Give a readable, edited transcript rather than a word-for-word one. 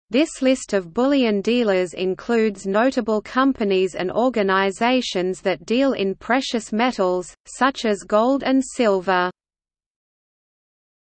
This list of bullion dealers includes notable companies and organizations that deal in precious metals, such as gold and silver.